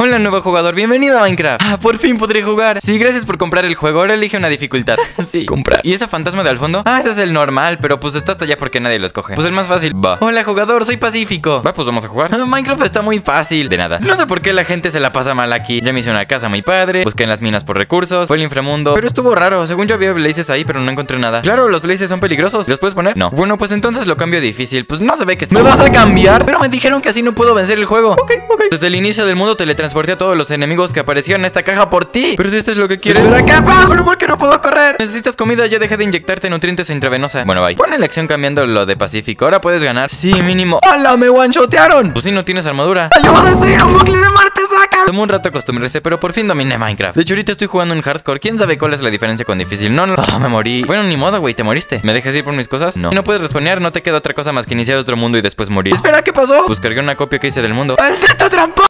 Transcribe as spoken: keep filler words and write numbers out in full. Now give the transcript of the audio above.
Hola, nuevo jugador, bienvenido a Minecraft. Ah, por fin podré jugar. Sí, gracias por comprar el juego, ahora elige una dificultad. Sí, comprar. ¿Y ese fantasma de al fondo? Ah, ese es el normal, pero pues está hasta allá porque nadie lo escoge. Pues el más fácil, va. Hola, jugador, soy Pacífico. Va, pues vamos a jugar. Ah, Minecraft está muy fácil. De nada. No sé por qué la gente se la pasa mal aquí. Ya me hice una casa a mi padre, busqué en las minas por recursos, fue al inframundo, pero estuvo raro. Según yo había blazes ahí, pero no encontré nada. Claro, los blazes son peligrosos. ¿Los puedes poner? No. Bueno, pues entonces lo cambio a difícil. Pues no se ve que está. ¿Me vas a cambiar? Pero me dijeron que así no puedo vencer el juego. Ok, ok. Desde el inicio del mundo teletransporté a todos los enemigos que aparecieron en esta caja por ti. Pero si esto es lo que quieres. ¡Espera, capa! ¿Pero por qué no puedo correr? Necesitas comida, ya dejé de inyectarte nutrientes intravenosa. Bueno, bye. Pon elección cambiando lo de Pacífico. Ahora puedes ganar. Sí, mínimo. ¡Hala! ¡Me one-shotearon! Pues si no tienes armadura. ¡Ayuda a seguir un bucle de Marte, saca! Tomó un rato acostumbrarse, pero por fin dominé Minecraft. De hecho, ahorita estoy jugando en hardcore. ¿Quién sabe cuál es la diferencia con difícil? No, no. Oh, me morí. Bueno, ni modo, güey. ¿Te moriste? ¿Me dejas ir por mis cosas? No. Si no puedes responder, no te queda otra cosa más que iniciar otro mundo y después morir. Espera, ¿qué pasó? Pues cargué una copia que hice del mundo. ¡Maldito tramposo!